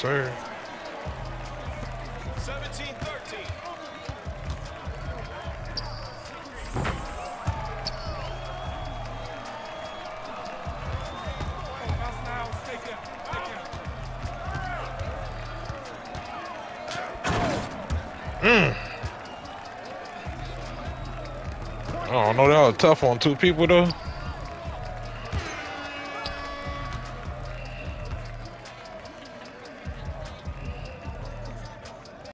sir. 17-13. I don't know, that was tough on two people though.